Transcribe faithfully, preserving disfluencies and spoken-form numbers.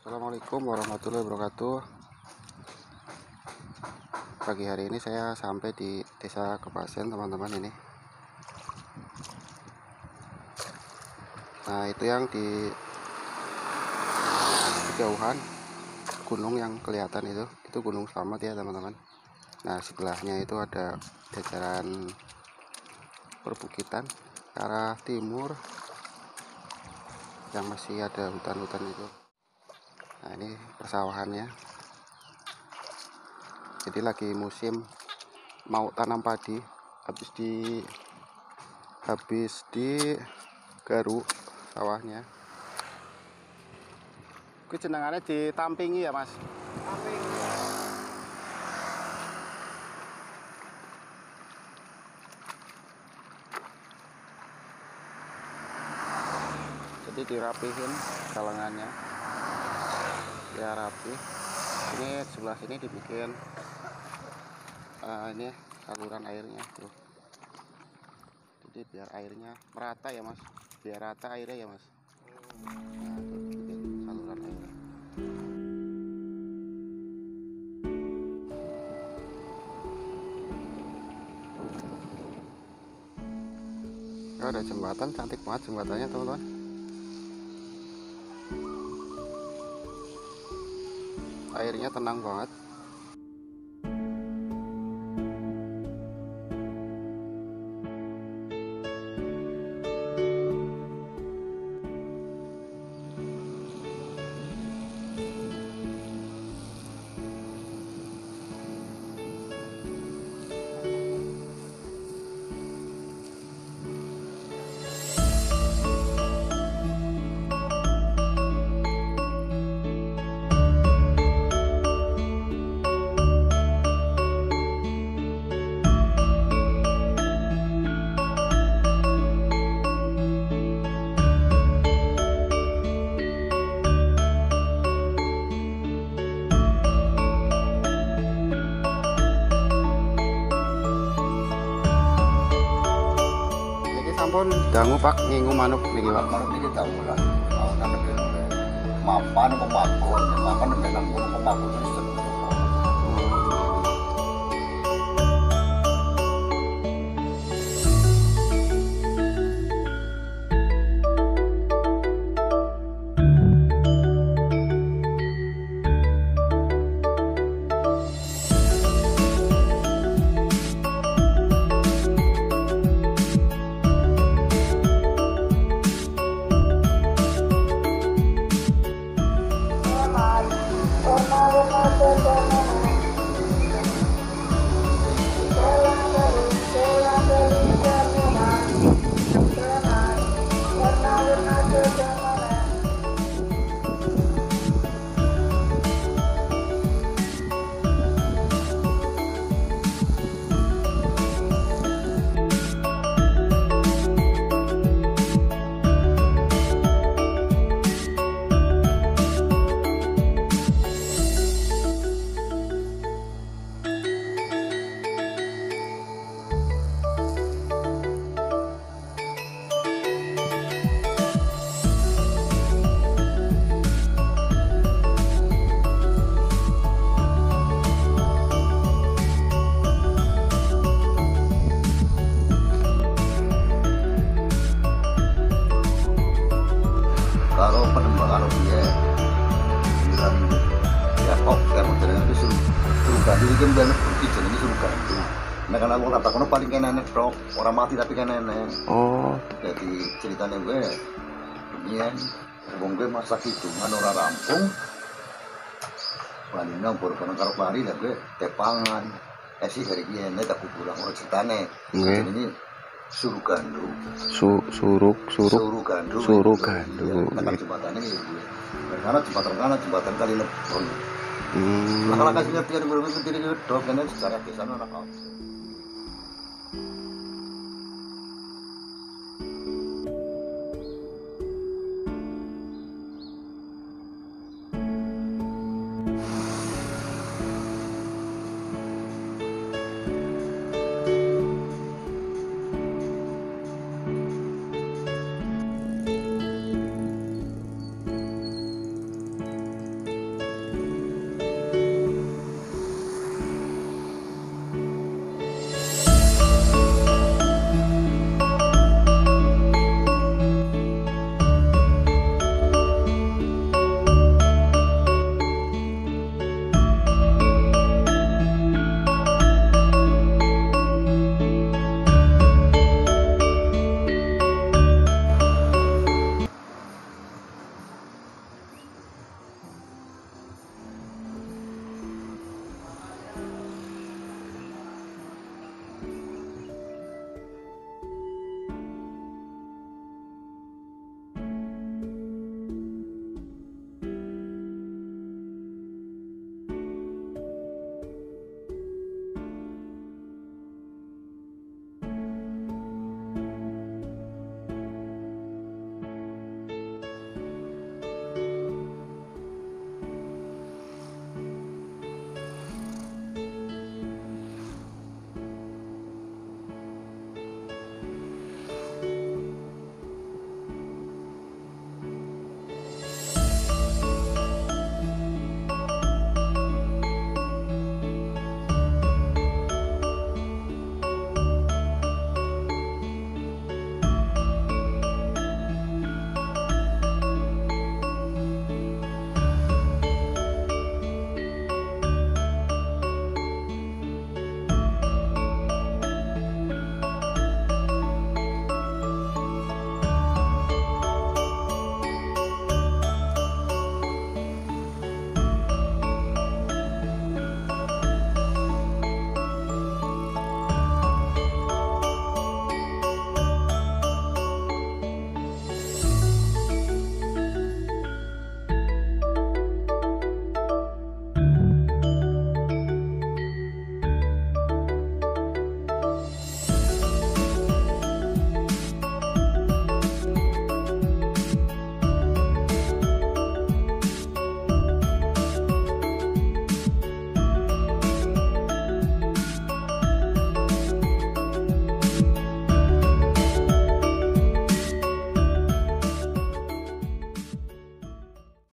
Assalamualaikum warahmatullahi wabarakatuh. Pagi hari ini saya sampai di desa Kepasen, teman-teman. Ini nah itu yang di kejauhan gunung yang kelihatan itu itu Gunung Slamet ya, teman-teman. Nah sebelahnya itu ada jajaran perbukitan ke arah timur yang masih ada hutan-hutan itu. Nah ini persawahannya, jadi lagi musim mau tanam padi, habis di habis di garu sawahnya. Itu jenengannya ditampingi ya, Mas? Tamping. Jadi dirapihin kalangannya, ya rapi. Ini sebelah sini dibikin uh, ini saluran airnya tuh. Jadi biar airnya merata ya, Mas. Biar rata airnya ya, Mas. Nah, tuh bikin saluran airnya. Oh, ada jembatan, cantik banget jembatannya, teman-teman. Airnya tenang banget. Sampun dangu Pak ngingu manuk niki Pak. Manuk niki dangu lah. Nanti mapan pemagon, mapan dengan gunung pemagon terus terus. Kalau penembakan dia bilang ya kok saya mau jalan itu suruh suruh ganti ini kan dia pergi jalan ini suruh ganti. Nah kan aku kata kono paling kayak nenek dok, orang mati tapi kayak nenek. Oh. Jadi ceritanya gue, kemudian hubung gue masa itu manora rampung, paling nang baru kono karo lari dan gue tepangan. Eh sih hari ini nenek aku pulang orang ceritanya. Jadi ini suruh gandu. Su suruk suruk suruh gandu. Suruh gandu. Ya, kan jembatannya ini gue. Karena jembatan kanan jembatan kali lebon. Hmm. Nah kalau kasih ngerti kan belum ngerti ini dok, karena secara kesan orang kau.